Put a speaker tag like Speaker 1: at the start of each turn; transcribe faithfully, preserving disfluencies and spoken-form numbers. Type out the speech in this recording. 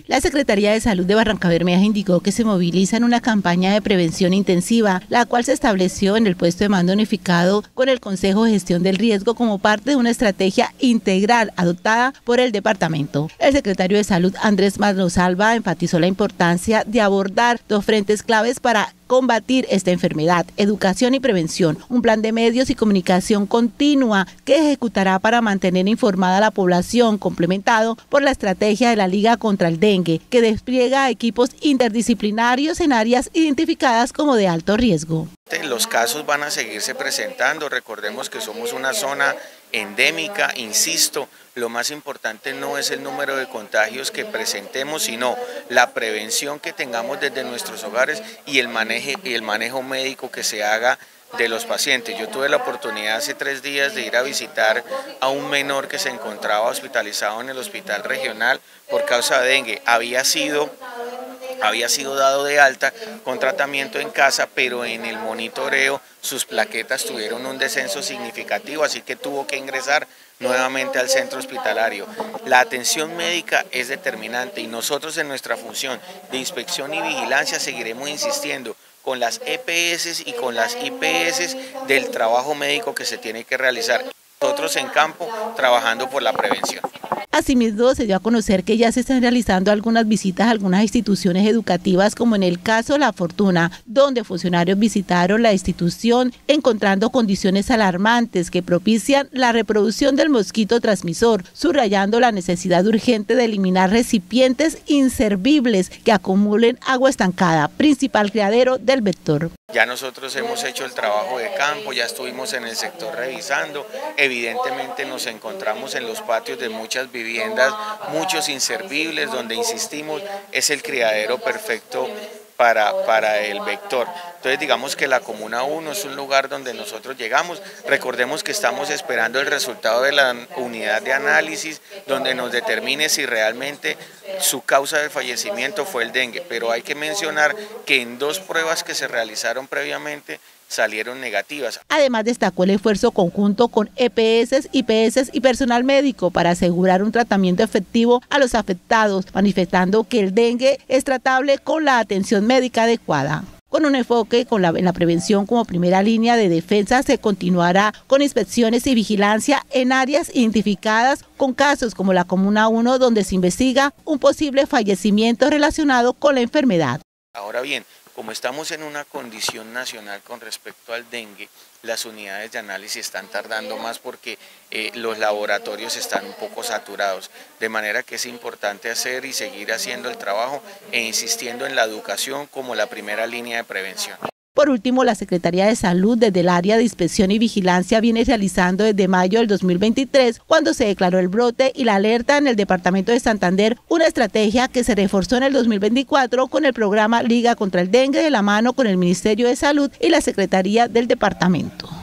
Speaker 1: La Secretaría de Salud de Barrancabermeja indicó que se moviliza en una campaña de prevención intensiva, la cual se estableció en el puesto de mando unificado con el Consejo de Gestión del Riesgo como parte de una estrategia integral adoptada por el departamento. El secretario de Salud, Andrés Manosalva, enfatizó la importancia de abordar dos frentes claves para combatir esta enfermedad: educación y prevención, un plan de medios y comunicación continua que ejecutará para mantener informada a la población, complementado por la estrategia de la Liga contra el Dengue, que despliega equipos interdisciplinarios en áreas identificadas como de alto riesgo.
Speaker 2: Los casos van a seguirse presentando, recordemos que somos una zona endémica, insisto, lo más importante no es el número de contagios que presentemos, sino la prevención que tengamos desde nuestros hogares y el manejo, y el manejo médico que se haga de los pacientes. Yo tuve la oportunidad hace tres días de ir a visitar a un menor que se encontraba hospitalizado en el hospital regional por causa de dengue. Había sido había sido dado de alta con tratamiento en casa, pero en el monitoreo sus plaquetas tuvieron un descenso significativo, así que tuvo que ingresar nuevamente al centro hospitalario. La atención médica es determinante y nosotros en nuestra función de inspección y vigilancia seguiremos insistiendo con las E P S y con las I P S del trabajo médico que se tiene que realizar. Nosotros en campo trabajando por la prevención.
Speaker 1: Asimismo, se dio a conocer que ya se están realizando algunas visitas a algunas instituciones educativas, como en el caso La Fortuna, donde funcionarios visitaron la institución encontrando condiciones alarmantes que propician la reproducción del mosquito transmisor, subrayando la necesidad urgente de eliminar recipientes inservibles que acumulen agua estancada, principal criadero del vector.
Speaker 2: Ya nosotros hemos hecho el trabajo de campo, ya estuvimos en el sector revisando, evidentemente nos encontramos en los patios de muchas viviendas, muchos inservibles, donde insistimos es el criadero perfecto para, para el vector. Entonces digamos que la Comuna uno es un lugar donde nosotros llegamos, recordemos que estamos esperando el resultado de la unidad de análisis, donde nos determine si realmente su causa de fallecimiento fue el dengue, pero hay que mencionar que en dos pruebas que se realizaron previamente salieron negativas.
Speaker 1: Además, destacó el esfuerzo conjunto con E P S, I P S y personal médico para asegurar un tratamiento efectivo a los afectados, manifestando que el dengue es tratable con la atención médica adecuada. Con un enfoque con la, en la prevención como primera línea de defensa, se continuará con inspecciones y vigilancia en áreas identificadas con casos como la Comuna uno, donde se investiga un posible fallecimiento relacionado con la enfermedad.
Speaker 2: Ahora bien, como estamos en una condición nacional con respecto al dengue, las unidades de análisis están tardando más porque eh, los laboratorios están un poco saturados, de manera que es importante hacer y seguir haciendo el trabajo e insistiendo en la educación como la primera línea de prevención.
Speaker 1: Por último, la Secretaría de Salud desde el área de inspección y vigilancia viene realizando desde mayo del dos mil veintitrés, cuando se declaró el brote y la alerta en el departamento de Santander, una estrategia que se reforzó en el dos mil veinticuatro con el programa Liga contra el Dengue, de la mano con el Ministerio de Salud y la Secretaría del departamento.